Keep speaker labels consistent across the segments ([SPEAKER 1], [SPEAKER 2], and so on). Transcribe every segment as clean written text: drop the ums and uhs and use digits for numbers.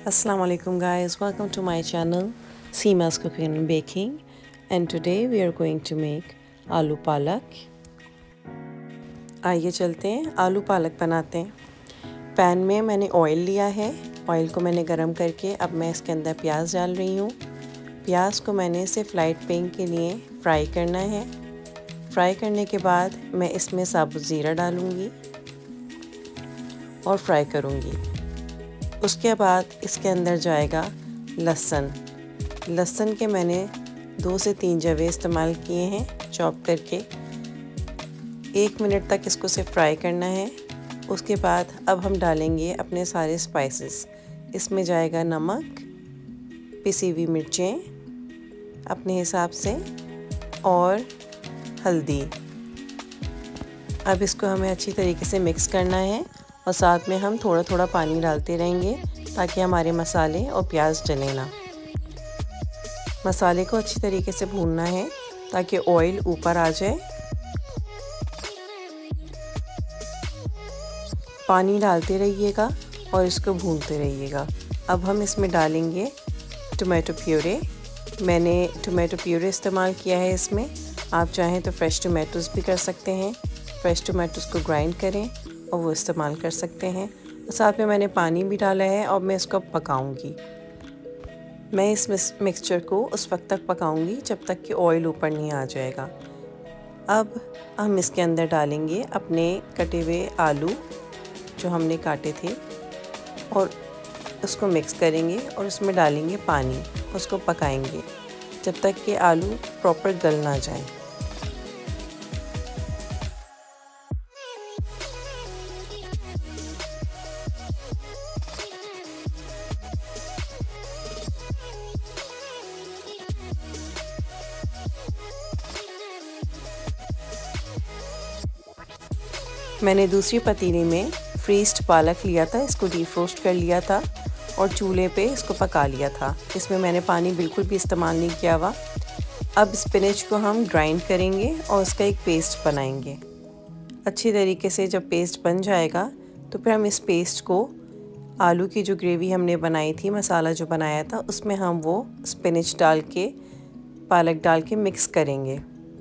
[SPEAKER 1] Assalamu alaikum guys, welcome to my channel Seema's Cooking and Baking, and today we are going to make आलू पालक। आइए चलते हैं आलू पालक बनाते हैं। पैन में मैंने ऑयल लिया है, ऑयल को मैंने गरम करके अब मैं इसके अंदर प्याज डाल रही हूँ। प्याज को मैंने सिर्फ लाइट पिंक के लिए फ्राई करना है। फ्राई करने के बाद मैं इसमें साबुत ज़ीरा डालूँगी और फ्राई करूँगी। उसके बाद इसके अंदर जाएगा लहसुन। लहसुन के मैंने 2 से 3 जवे इस्तेमाल किए हैं चॉप करके। 1 मिनट तक इसको सिर्फ फ्राई करना है। उसके बाद अब हम डालेंगे अपने सारे स्पाइसेस। इसमें जाएगा नमक, पिसी हुई मिर्चें अपने हिसाब से और हल्दी। अब इसको हमें अच्छी तरीके से मिक्स करना है और साथ में हम थोड़ा थोड़ा पानी डालते रहेंगे ताकि हमारे मसाले और प्याज जले ना। मसाले को अच्छी तरीके से भूनना है ताकि ऑयल ऊपर आ जाए। पानी डालते रहिएगा और इसको भूनते रहिएगा। अब हम इसमें डालेंगे टोमेटो प्यूरे। मैंने टोमेटो प्यूरे इस्तेमाल किया है इसमें। आप चाहें तो फ्रेश टोमेटोज़ भी कर सकते हैं। फ्रेश टोमेटोज़ को ग्राइंड करें और वो इस्तेमाल कर सकते हैं। साथ में मैंने पानी भी डाला है और मैं इसको पकाऊंगी। मैं इस मिक्सचर को उस वक्त तक पकाऊंगी जब तक कि ऑयल ऊपर नहीं आ जाएगा। अब हम इसके अंदर डालेंगे अपने कटे हुए आलू जो हमने काटे थे और उसको मिक्स करेंगे और उसमें डालेंगे पानी। उसको पकाएंगे जब तक कि आलू प्रॉपर गल ना जाए। मैंने दूसरी पतीली में फ्रीज्ड पालक लिया था, इसको डीफ्रोस्ट कर लिया था और चूल्हे पे इसको पका लिया था। इसमें मैंने पानी बिल्कुल भी इस्तेमाल नहीं किया हुआ। अब स्पिनच को हम ग्राइंड करेंगे और उसका एक पेस्ट बनाएंगे। अच्छी तरीके से जब पेस्ट बन जाएगा तो फिर हम इस पेस्ट को आलू की जो ग्रेवी हमने बनाई थी, मसाला जो बनाया था, उसमें हम वो स्पिनच डाल के, पालक डाल के मिक्स करेंगे।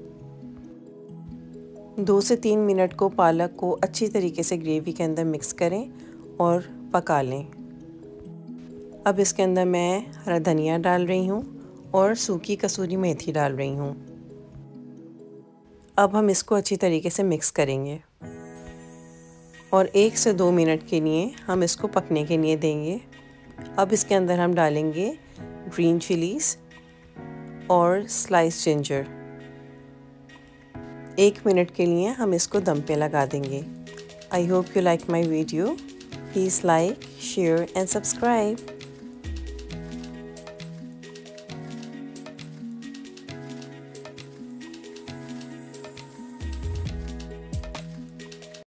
[SPEAKER 1] 2 से 3 मिनट को पालक को अच्छी तरीके से ग्रेवी के अंदर मिक्स करें और पका लें। अब इसके अंदर मैं हरा धनिया डाल रही हूँ और सूखी कसूरी मेथी डाल रही हूँ। अब हम इसको अच्छी तरीके से मिक्स करेंगे और 1 से 2 मिनट के लिए हम इसको पकने के लिए देंगे। अब इसके अंदर हम डालेंगे ग्रीन चिलीज़ और स्लाइस जिंजर। 1 मिनट के लिए हम इसको दम पे लगा देंगे। I hope you like my video. Please like, share and subscribe.